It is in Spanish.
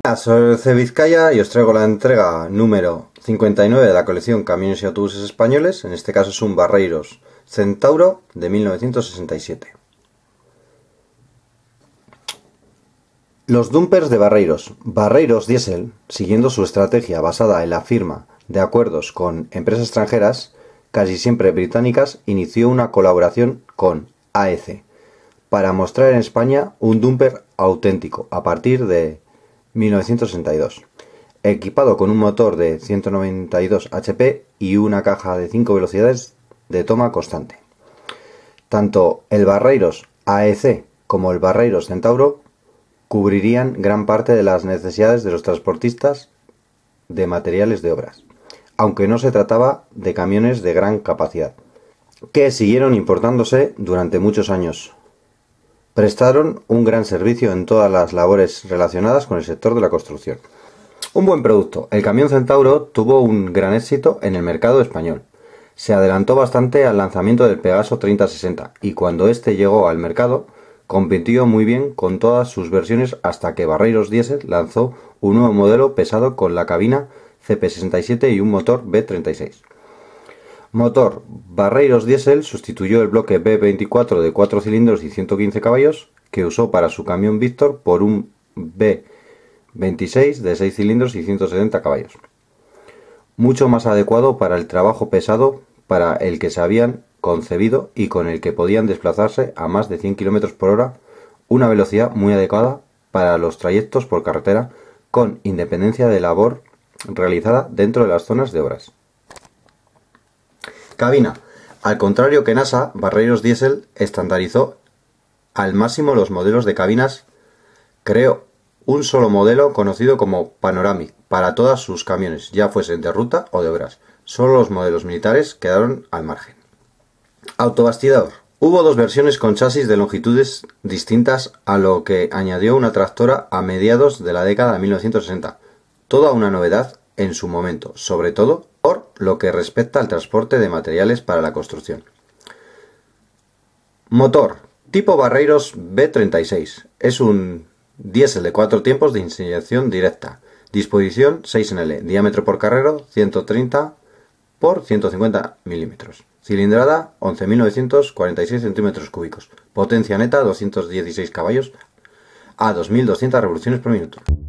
Soy C. Vizcaya y os traigo la entrega número 59 de la colección Camiones y Autobuses Españoles. En este caso es un Barreiros Centauro de 1967. Los dumpers de Barreiros. Barreiros Diesel, siguiendo su estrategia basada en la firma de acuerdos con empresas extranjeras, casi siempre británicas, inició una colaboración con AEC para mostrar en España un dumper auténtico a partir de 1962, equipado con un motor de 192 HP y una caja de 5 velocidades de toma constante. Tanto el Barreiros AEC como el Barreiros Centauro cubrirían gran parte de las necesidades de los transportistas de materiales de obras, aunque no se trataba de camiones de gran capacidad, que siguieron importándose durante muchos años. Prestaron un gran servicio en todas las labores relacionadas con el sector de la construcción. Un buen producto. El camión Centauro tuvo un gran éxito en el mercado español. Se adelantó bastante al lanzamiento del Pegaso 3060 y cuando este llegó al mercado compitió muy bien con todas sus versiones hasta que Barreiros Diesel lanzó un nuevo modelo pesado con la cabina CP67 y un motor B36. Motor Barreiros Diesel sustituyó el bloque B24 de 4 cilindros y 115 caballos que usó para su camión Víctor por un B26 de 6 cilindros y 170 caballos. Mucho más adecuado para el trabajo pesado para el que se habían concebido y con el que podían desplazarse a más de 100 km por hora, una velocidad muy adecuada para los trayectos por carretera con independencia de labor realizada dentro de las zonas de obras. Cabina. Al contrario que NASA, Barreiros Diesel estandarizó al máximo los modelos de cabinas. Creó un solo modelo conocido como Panoramic para todos sus camiones, ya fuesen de ruta o de obras. Solo los modelos militares quedaron al margen. Autobastidor. Hubo dos versiones con chasis de longitudes distintas, a lo que añadió una tractora a mediados de la década de 1960. Toda una novedad en su momento, sobre todo por lo que respecta al transporte de materiales para la construcción. Motor tipo Barreiros B36. Es un diésel de 4 tiempos de inyección directa. Disposición 6NL. Diámetro por carrero 130 por 150 milímetros. Cilindrada 11.946 centímetros cúbicos. Potencia neta 216 caballos a 2.200 revoluciones por minuto.